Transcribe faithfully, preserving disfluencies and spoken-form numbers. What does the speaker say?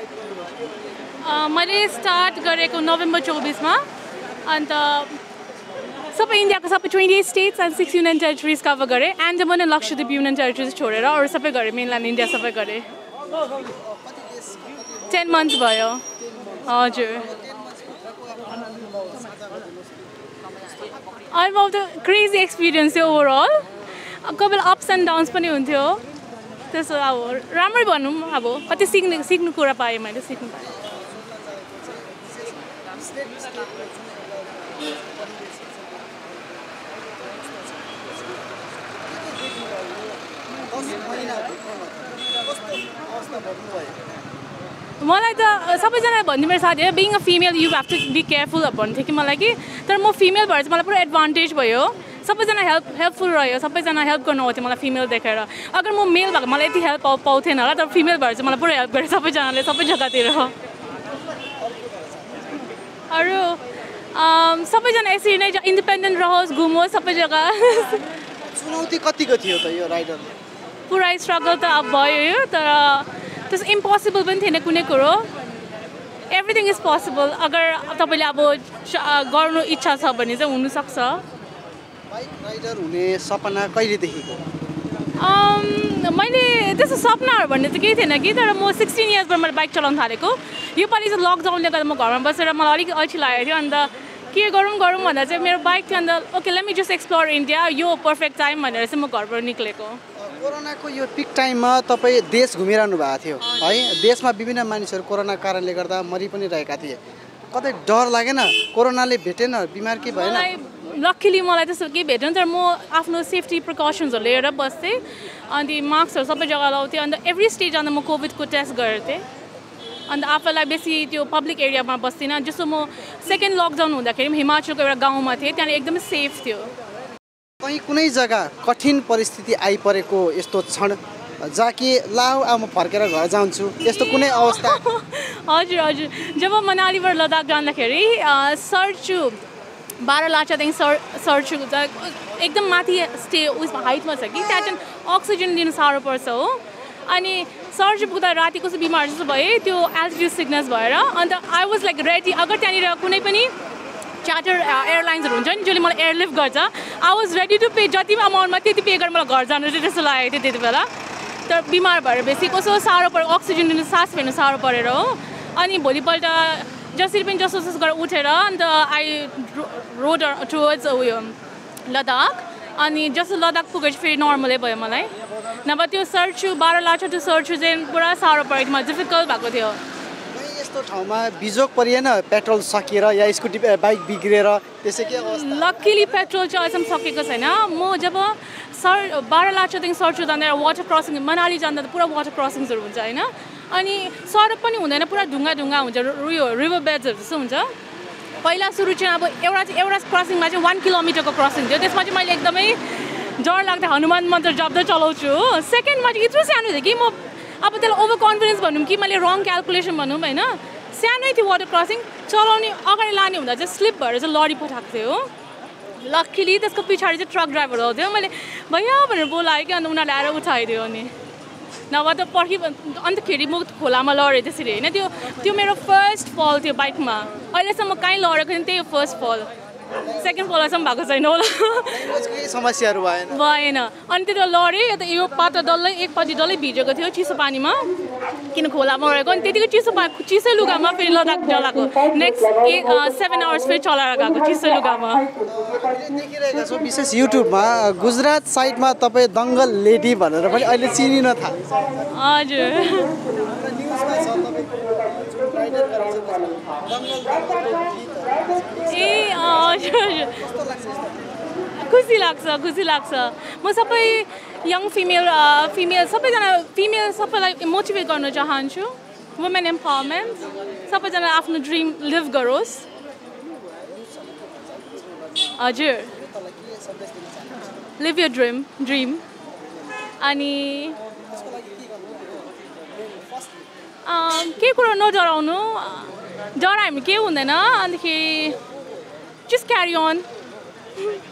मैले स्टार्ट गरेको नोभेम्बर चौबिसमा अन्त सबै इन्डियाको सबै twenty eight states and six union territories cover गरेँ Andaman and Lakshadweep union territories छोडेर अरू सबै गरेँ मेनल्यान्ड इन्डिया सबै गरेँ टेन मन्थ्स भयो हजुर I was the crazy experience थियो ओभरअल कोही बेला अप्स एन्ड डाउन्स पनि हुन्थ्यो त्यसो अब राम्रै भनौँ अब कति सिक्ने सिक्नु कुरा पाएँ मैले सिक्नु पाएँ मलाई त सबैजना भन्ने मेरो साथीहरू being a female you have to be careful भन्थ्यो कि मलाई कि तर म फिमेल भएर चाहिँ मलाई पुरा एडभान्टेज भयो सबैजना हेल्प हेल्पफुल रह्यो सबैजना हेल्प गर्नु आउँथ्यो मलाई फिमेल देखेर अगर म मेल भएको मलाई यति हेल्प पाउ पाउँथेन होला तर फिमेल भएर चाहिँ मलाई पुरा हेल्प गरेँ सबैजनाले सबै जग्गातिर अरू सबैजना यसरी नै इन्डिपेन्डेन्ट रहोस् घुमोस् सबै जग्गा चुनौती कतिको थियो त यो राइडरमा पुरा स्ट्रगल त अब भयो तर त्यस इम्पोसिबल पनि थिएन कुनै कुरो एभ्रिथिङ इज पोसिबल अगर तपाईँले अब गर्नु इच्छा छ भने चाहिँ हुनसक्छ बाइक राइडर हुने सपना कहिलेदेखिको मैले त्यस्तो सपनाहरू भन्ने त केही थिएन कि तर म सिक्सटिन इयर्सबाट मैले बाइक चलाउनु थालेको योपालि चाहिँ लकडाउनले गर्दा म घरमा बसेर मलाई अलिक अल्छी लागेको थियो अन्त के गरौँ गरौँ भन्दा चाहिँ मेरो बाइक थियो अन्त okay let me just explore India यो पर्फेक्ट टाइम भनेर चाहिँ म घरबाट निक्लेको कोरोनाको यो पिक टाइममा तपाईँ देश घुमिरहनु भएको थियो है देशमा विभिन्न मानिसहरू कोरोनाको कारणले गर्दा मरि पनि रहेका थिए कतै डर लागेन कोरोनाले भेटेन बिमार के भएन लक्कीली मलाई त्यस्तो केही भेटेन तर म आफ्नो सेफ्टी प्रिकसन्सहरू लिएर बस्थेँ अनि मास्कहरू सबै जग्गा लाउँथेँ अन्त एभ्री स्टेज जाँदा म कोभिडको टेस्ट गर्थेँ अन्त आफूलाई बेसी त्यो पब्लिक एरियामा बस्दिनँ जस्तो म सेकेन्ड लकडाउन हुँदाखेरि हिमाचलको एउटा गाउँमा थिएँ त्यहाँनिर एकदमै सेफ थियो कहीँ कुनै जग्गा कठिन परिस्थिति आइपरेको यस्तो क्षण जहाँ कि ला अब म फर्केर घर जान्छु यस्तो कुनै अवस्था हजुर हजुर जब मनालीबाट लद्दाख जाँदाखेरि सर्चु बाह्र लाचादेखि सर सर्चु एकदम माथि स्टे उयसमा हाइटमा छ कि त्यहाँ चाहिँ अक्सिजन लिनु साह्रो पर्छ हो अनि सर्चु पुग्दा राति कस्तो बिमार जस्तो भएँ त्यो एल्टिट्युड सिकनेस भएर अन्त आई वाज लाइक रेडी अगर त्यहाँनिर कुनै पनि चार्टर एयरलाइन्सहरू हुन्छ नि जसले मलाई एयरलिफ्ट गर्छ I was ready to pay जति अमाउन्टमा त्यति पे गरेर मलाई घर जानु चाहिँ त्यस्तो लागेको थियो त्यति बेला तर बिमार भएर बेसी कस्तो साह्रो पऱ्यो अक्सिजन लिनु सास फेर्नु साह्रो परेर हो अनि भोलिपल्ट जसरी पनि जस्तो जस्तो गरेर उठेर अन्त आई रोड टुवर्ड्स उयो लद्दाख अनि जस्तो लद्दाख पुगेर फेरि नर्मलै भयो मलाई नभए त्यो सर्चु बाह्र लाखा त्यो सर्चु चाहिँ पुरा साह्रो परेको थियो मलाई डिफिकल्ट भएको थियो यस्तो ठाउँमा बिजोग परिएन पेट्रोल सकिएर या स्कुटी बाइक बिग्रेर त्यसै के अवस्था लक्कीली पेट्रोल चाहिँ अहिलेसम्म सकेको छैन म जब सर बाह्र लाखादेखि सर्चु जाँदा वाटर क्रसिङ मनाली जाँदा त पुरा वाटर क्रसिङ्सहरू हुन्छ होइन अनि सडक पनि हुँदैन पुरा ढुङ्गा ढुङ्गा हुन्छ उयो रिभर बेड्सहरू जस्तो हुन्छ पहिला सुरु चाहिँ अब एउटा चाहिँ एउटा क्रसिङमा चाहिँ वान किलोमिटरको क्रसिङ थियो त्यसमा चाहिँ मैले एकदमै डर लाग्दा हनुमान मन्त्र जप्दै चलाउँछु हो सेकेन्डमा चाहिँ यत्रो सानो थियो कि म अब त्यसलाई ओभर कन्फिडेन्स भनौँ कि मैले रङ क्यालकुलेसन भनौँ होइन सानै थियो वाटर क्रसिङ चलाउने अगाडि लाने हुँदा चाहिँ स्लिप भएर चाहिँ लडी पठाएको थियो हो लक्कीली त्यसको पछाडि चाहिँ ट्रक ड्राइभर आउँथ्यो मैले भैया भनेर बोलाएँ कि अन्त उनीहरूले आएर उठाइदियो अनि नभए त पर्खि अन्तखेरि म खोलामा लडेँ त्यसरी होइन त्यो त्यो मेरो फर्स्ट फल थियो बाइकमा अहिलेसम्म कहीँ लडेको थिएन त्यही फर्स्ट फल सेकेन्ड फलसम्म भएको छैन होला समस्याहरू भएन भएन अनि त्यो लडेँ त यो पातो डल्लै एकपट्टि डल्लै भिजेको थियो चिसो पानीमा किन खोलामा रहेको अनि त्यतिको चिसो पा चिसो लुगामा फेरि लद्दाख चलाएको नेक्स्ट एट सेभेन आवर्स फेरि चलाएर गएको चिसो लुगामा देखिरहेका छौँ विशेष युट्युबमा गुजरात साइडमा तपाईँ दङ्गल लेडी भनेर पनि अहिले चिनिन थाल्छ हजुर ए हजुर खुसी लाग्छ खुसी लाग्छ म सबै यङ फिमेल फिमेल सबैजना फिमेल सबैलाई मोटिभेट गर्न चाहन्छु वुमेन एम्पावरमेन्ट सबैजना आफ्नो ड्रिम लिभ गरोस् हजुर लिभ यर ड्रिम ड्रिम अनि के कुरो नडराउनु डरायो भने केही हुँदैन अन्तखेरि जस्ट क्यारी अन